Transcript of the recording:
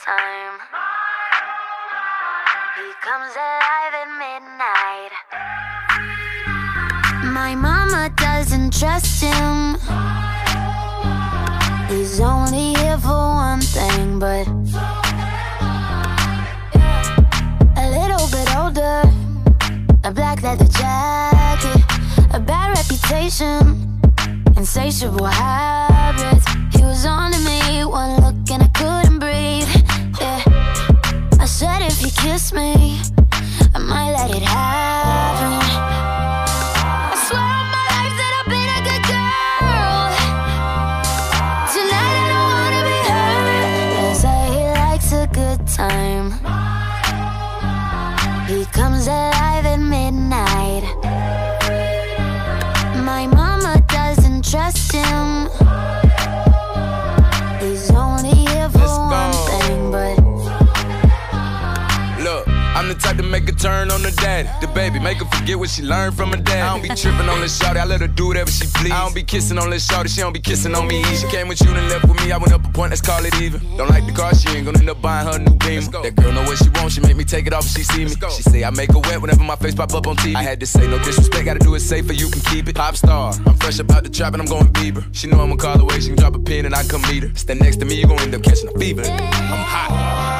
time. He comes alive at midnight. My mama doesn't trust him. He's only here for one thing, but a little bit older, a black leather jacket, a bad reputation, insatiable habits. He was on to me, one look and I couldn't breathe. Yeah, I said if you kiss me, I might let it happen. I swear on my life that I've been a good girl. Tonight I don't wanna be hurt. They say he likes a good time. He comes alive at midnight. My mama doesn't trust him. He's only here for one thing, but look, I'm the type to make a turn on the daddy. The baby, make her forget what she learned from her dad. I don't be tripping on this shawty, I let her do whatever she please. I don't be kissing on this shawty, she don't be kissing on me either. She came with you and left with me, I went up a point, let's call it even. Don't like the car, she ain't gonna end up buying her a new Beamer. That girl know what she wants, she make me take it off if she see me. She say I make her wet whenever my face pop up on TV. I had to say no disrespect, gotta do it safer, you can keep it. Pop star, I'm fresh up out the trap and I'm going Bieber. She know I'ma call away, she can drop a pin and I come meet her. Stand next to me, you gon' end up catching a fever. I'm hot.